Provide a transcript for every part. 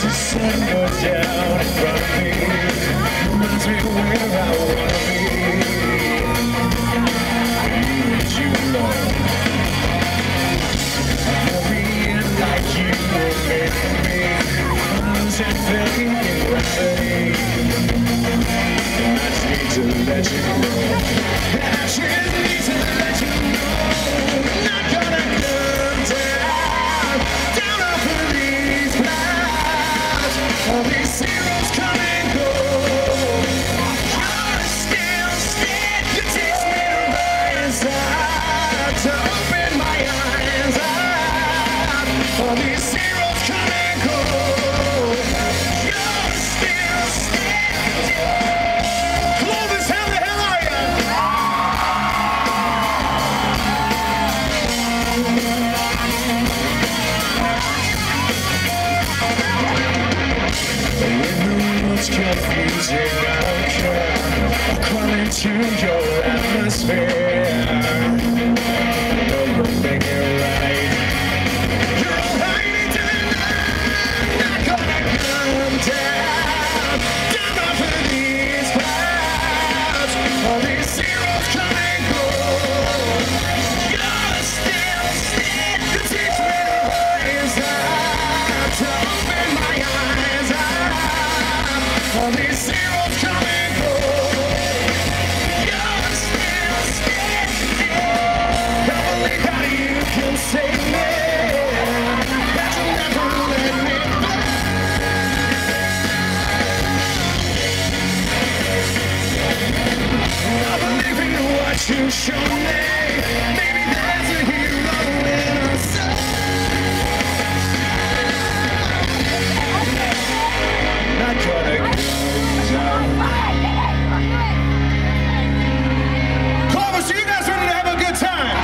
Go down in front of me, reminds me where I wanna be. You alone, worrying like you were meant for me. Losing faith in gravity. I just need to let you know. I just need to let you know. I'm not gonna come down off of these clouds. All these zeros come and go. You're still scared. You teach me to rise up, to open my eyes up. All these zeros come and go. You're still scared. Clovis, how the hell are you? When the world's confusing, I don't care. I'll crawl into your atmosphere. No, you'll make it right. You're all hiding tonight. Not gonna come down off of these clouds. All these zeros come and go. You're still scared. You teach me to rise up, to open my eyes up. All these zeros come and go. You're still scared. I believe that you can save me. That you'll never let me go. I believe in what you show me. Maybe there's a hero in us. Not gonna go down. Clovis, are you guys ready to have a good time?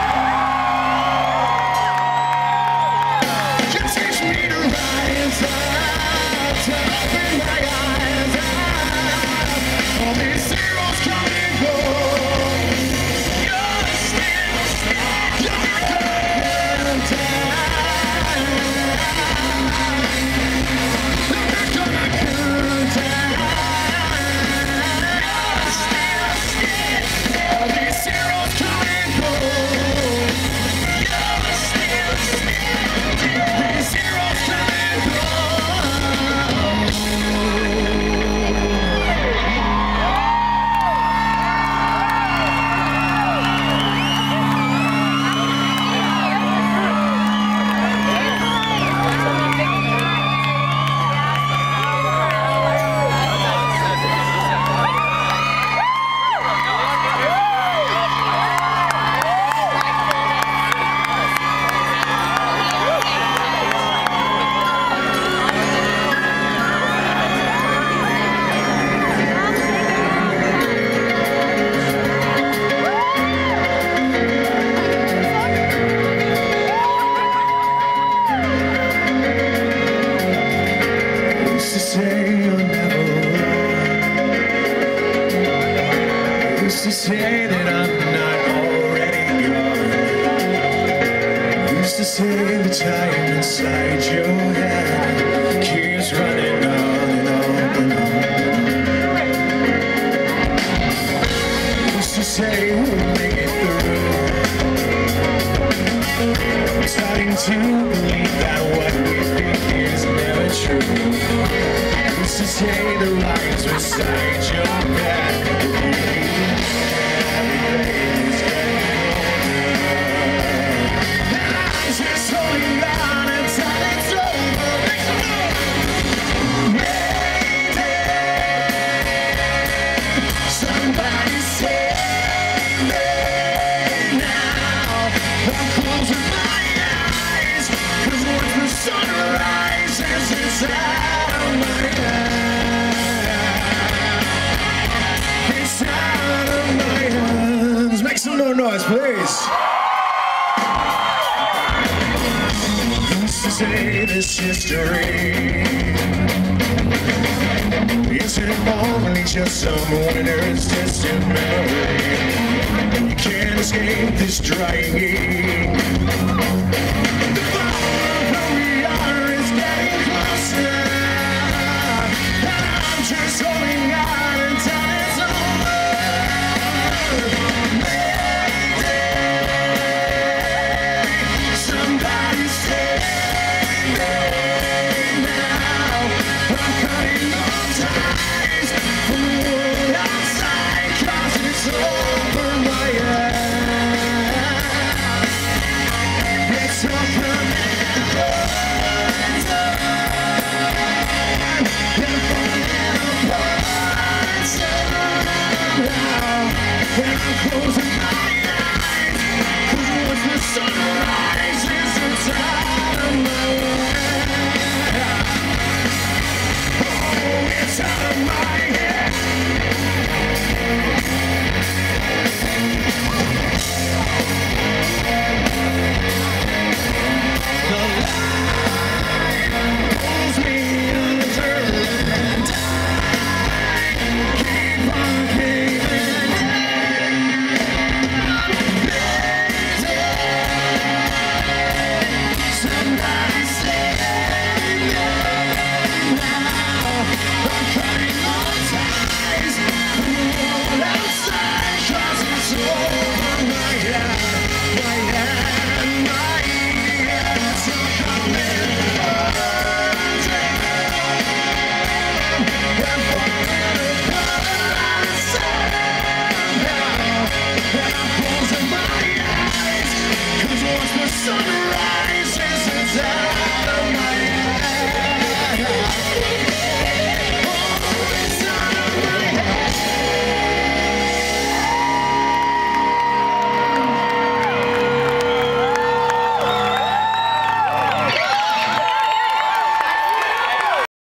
You teach me to rise up, to open my eyes up. All these zeros come and go. You're still scared. You're not gonna come down. You're not gonna come down. You're still scared. All these zeros come and go. You're still scared. These zeros come and go. Used to say you'll never run. Used to say that I'm not already gone. Used to say the time inside your head keeps running on and on and on. Used to say we'll make it through. I'm starting to believe that what we think is never true. Used to say the lines beside your bed. Everything's getting older. I'm just holding on until it's over. Make some noise. Maybe somebody save me now. I'm closing my eyes, 'cause once the sun rises inside of my head, inside of my hands. Make some more noise, please. Used to say this history isn't only just some winner's distant memory. You can't escape this drying ink. The fire where we are is getting closer. Now, when I'm closing my eyes,